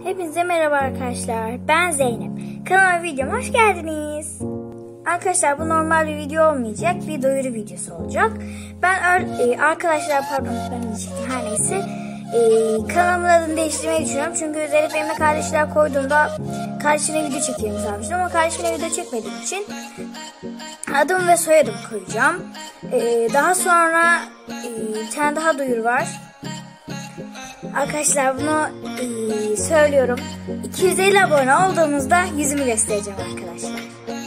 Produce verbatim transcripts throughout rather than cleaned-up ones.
Hepinize merhaba arkadaşlar. Ben Zeynep. Kanalıma videoma hoş geldiniz. Arkadaşlar bu normal bir video olmayacak. Bir duyuru videosu olacak. Ben e, arkadaşlar pardon ben diyecektim her neyse. E, kanalımın adını değiştirmeyi düşünüyorum. Çünkü Zeynep benimle kardeşler koyduğumda kardeşime video çekeyim sanmıştım. Ama kardeşime video çekmediğim için adım ve soyadım koyacağım. E, daha sonra e, bir tane daha duyuru var. Arkadaşlar bunu e, söylüyorum. iki yüz elli abone olduğumuzda yüzümü göstereceğim arkadaşlar.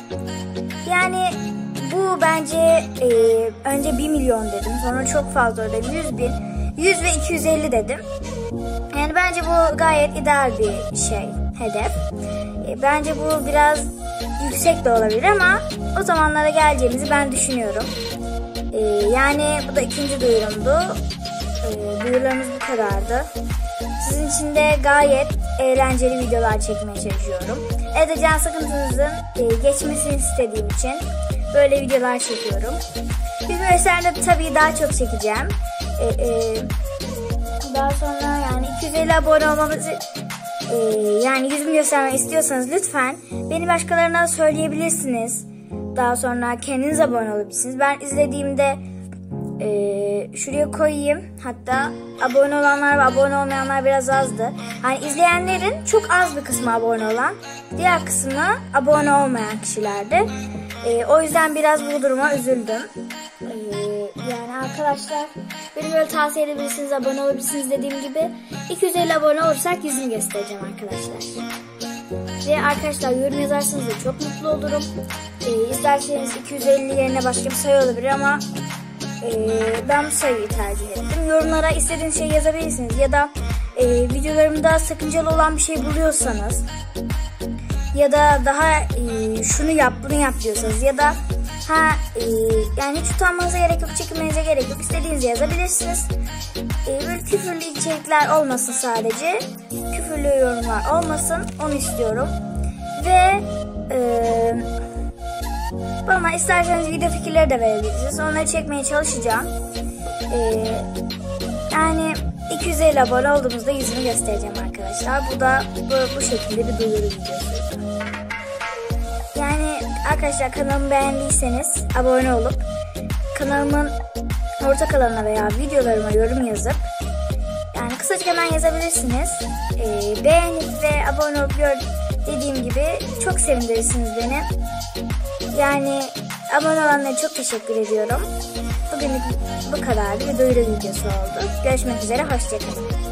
Yani bu bence e, önce bir milyon dedim. Sonra çok fazla dedim. yüz bin, yüz ve iki yüz elli dedim. Yani bence bu gayet ideal bir şey, hedef. E, bence bu biraz yüksek de olabilir ama o zamanlara geleceğimizi ben düşünüyorum. E, yani bu da ikinci duyurumdu. E, duyurularımız bu kadardı. Sizin için de gayet eğlenceli videolar çekmeye çalışıyorum. Evde can sıkıntınızın e, geçmesini istediğim için böyle videolar çekiyorum. Bizim gösterimde tabii daha çok çekeceğim. E, e, daha sonra yani iki yüz elli abone olmamızı e, yani yüzümü göstermek istiyorsanız lütfen beni başkalarına söyleyebilirsiniz. Daha sonra kendiniz abone olabilirsiniz. Ben izlediğimde Ee, şuraya koyayım. Hatta abone olanlar ve abone olmayanlar biraz azdı. Hani izleyenlerin çok az bir kısmı abone olan, diğer kısmı abone olmayan kişilerdi. Ee, o yüzden biraz bu duruma üzüldüm. Ee, yani arkadaşlar beni böyle tavsiye edebilirsiniz, abone olabilirsiniz dediğim gibi. iki yüz elli abone olursak yüzünü göstereceğim arkadaşlar. Ve arkadaşlar yorum yazarsanız da çok mutlu olurum. Ee, isterseniz iki yüz elli yerine başka bir sayı olabilir ama Ee, ben bu sayıyı tercih ettim. Yorumlara istediğiniz şey yazabilirsiniz. Ya da e, videolarımda sakıncalı olan bir şey buluyorsanız ya da daha e, şunu yap bunu yap diyorsanız ya da ha e, yani hiç utanmanıza gerek yok, çekinmenize gerek yok. İstediğinizi yazabilirsiniz. E, böyle küfürlü içerikler olmasın sadece. Küfürlü yorumlar olmasın. Onu istiyorum. Ve eee bana isterseniz video fikirleri de verebilirsiniz. Onları çekmeye çalışacağım. Ee, yani iki yüz elli abone olduğumuzda yüzümü göstereceğim arkadaşlar. Bu da bu, bu şekilde bir duyuru videosu. Yani arkadaşlar kanalımı beğendiyseniz abone olup kanalımın orta kalanına veya videolarıma yorum yazıp yani kısacık hemen yazabilirsiniz. Ee, beğenip ve abone olup gör, dediğim gibi çok sevindirirsiniz beni. Yani abone olanlara çok teşekkür ediyorum. Bugünlük bu kadardı. Bir duyuru videosu oldu. Görüşmek üzere. Hoşçakalın.